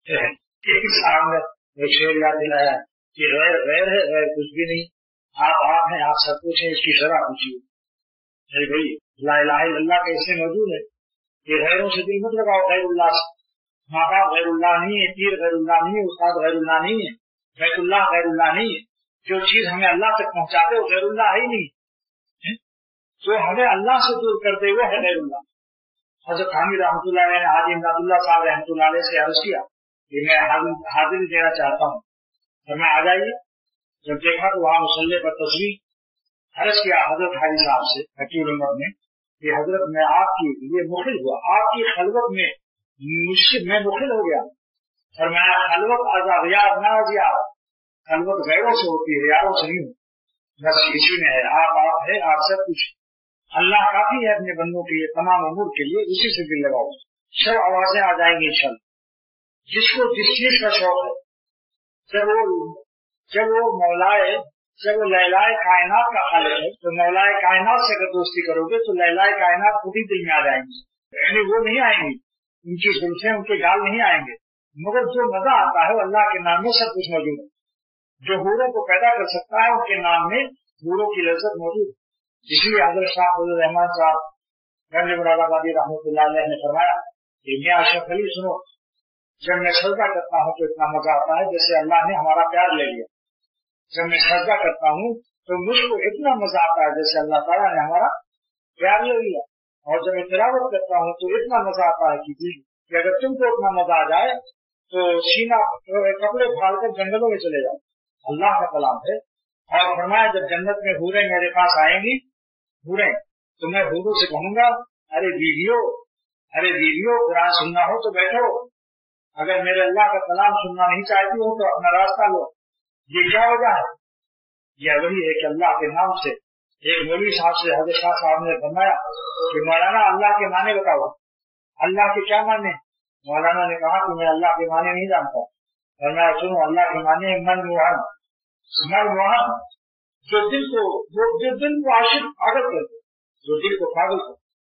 एक सामने एक शेर याद दिलाया कि गैर गैर है, गैर कुछ भी नहीं, आप हैं, आप सब कुछ है, इसकी शरह पूछिए। अरे भाई ला इलाहा इल्लल्लाह कैसे मौजूद है? ये गैरों से दिल मत लगाओ, गैरुल्लाह से। माँ बाप गैरुल्लाह नहीं है, पीर गैरुल्लाह नहीं है, उस्ताद गैरुल्लाह नहीं है, बैतुल्लाह गैरुल्लाह नहीं है। जो चीज हमें अल्लाह तक पहुंचाते वो गैरुल्लाह ही नहीं है। जो हमें अल्लाह से दूर करते वो है गैरुल्लाह। हज़रत हामिद रहमतुल्लाह अलैह ने हाजी इमदादुल्लाह साहब रहमतुल्लाह अलैह से अर्ज किया कि मैं हाजिरी देना चाहता हूँ, और मैं आ जाइए। जब देखा तो वहां मुसल्ले पर तस्वीर अर्ज किया हजरत हाजी साहब से हकीम उम्मत ने कि हजरत मैं आपकी लिए मुखिल हुआ, आपकी खलवत में मुझसे मैं मुखिल हो गया। और मैं खलवत अज़ावियात ना जिया, खलवत गैरों से होती है, यारों से नहीं, बस इसी में है। आप है, आप सब कुछ। अल्लाह काफी है अपने बंदों के लिए, तमाम उम्र के लिए, उसी से दिल लगाओ, सब आवाजें आ जाएंगी इंशाअल्लाह। जिसको जिस चीज का शौक है, जब वो मौलाए, जब वो लैलाए कायनात का खालिक है, तो मौलाए कायनात से अगर दोस्ती करोगे तो लैलाए कायनात खुद ही दिल में आ जाएंगी। यानी वो नहीं आएंगी, उनकी जुल्फें, उनके गाल नहीं आएंगे, मगर जो मजा आता है वो अल्लाह के नाम में सब कुछ मौजूद है। जो हूरों को पैदा कर सकता है उनके नाम में हूरों की लज्जत मौजूद है। इसलिए हज़रत शाह फजल रहमान साहब गंज मुरादाबादी रहमतुल्लाह अलैह ने फरमाया कि मियां अशरफ अली सुनो, जब मैं सजदा करता हूँ तो इतना मजा आता है जैसे अल्लाह ने हमारा प्यार ले लिया। जब मैं सजदा करता हूँ तो मुझको इतना मजा आता है जैसे अल्लाह ताला ने हमारा प्यार ले लिया। और जब मैं तिलावत करता हूँ तो इतना मजा आता है कि अगर तुमको इतना मजा आ जाए तो सीना कपड़े फाड़कर जंगलों में चले जाओ। अल्लाह का कलाम है। और फरमाया जब जन्नत में हूरें मेरे पास आएंगी, हूरें, तो मैं हूरों से कहूंगा अरे बीवियों कुरान सुनना हो तो बैठो, अगर मेरे अल्लाह का कलाम सुनना नहीं चाहती हो तो अपना रास्ता लो। ये क्या वजह है? यह वही है कि अल्लाह के नाम से एक मौलवी साहब से हज़रत शाह साहब ने फरमाया कि मौलाना अल्लाह के माने बताओ, अल्लाह के क्या माने? मौलाना ने कहा कि मैं अल्लाह के माने नहीं जानता। फरमाया सुनो, अल्लाह के माने मन मोहन, जो दिल को आशिक पागल कर दे, जो दिल को पागल कर।